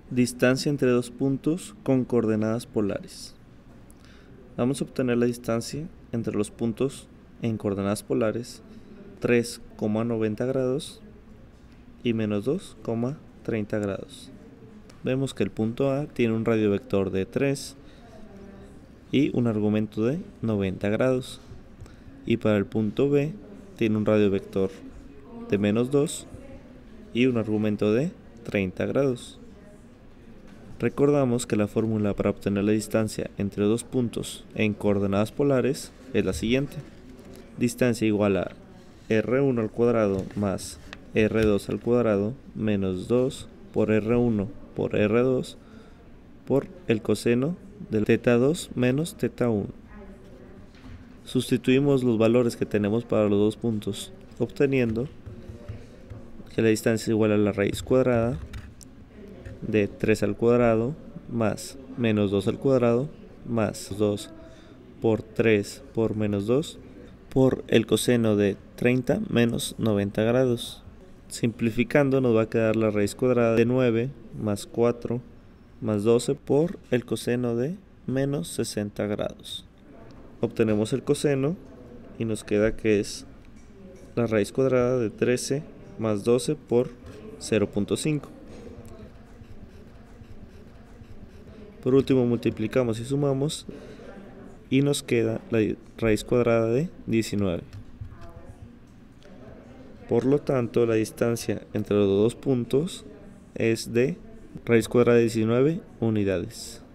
Distancia entre dos puntos con coordenadas polares. Vamos a obtener la distancia entre los puntos en coordenadas polares 3,90 grados y menos 2,30 grados. Vemos que el punto A tiene un radio vector de 3 y un argumento de 90 grados. Y para el punto B tiene un radio vector de menos 2 y un argumento de 30 grados. Recordamos que la fórmula para obtener la distancia entre dos puntos en coordenadas polares es la siguiente. Distancia igual a R1 al cuadrado más R2 al cuadrado menos 2 por R1 por R2 por el coseno del θ2 menos θ1. Sustituimos los valores que tenemos para los dos puntos, obteniendo que la distancia es igual a la raíz cuadrada de 3 al cuadrado más menos 2 al cuadrado más 2 por 3 por menos 2 por el coseno de 30 menos 90 grados. Simplificando nos va a quedar la raíz cuadrada de 9 más 4 más 12 por el coseno de menos 60 grados. Obtenemos el coseno y nos queda que es la raíz cuadrada de 13 más 12 por 0.5. Por último multiplicamos y sumamos y nos queda la raíz cuadrada de 19. Por lo tanto, la distancia entre los dos puntos es de raíz cuadrada de 19 unidades.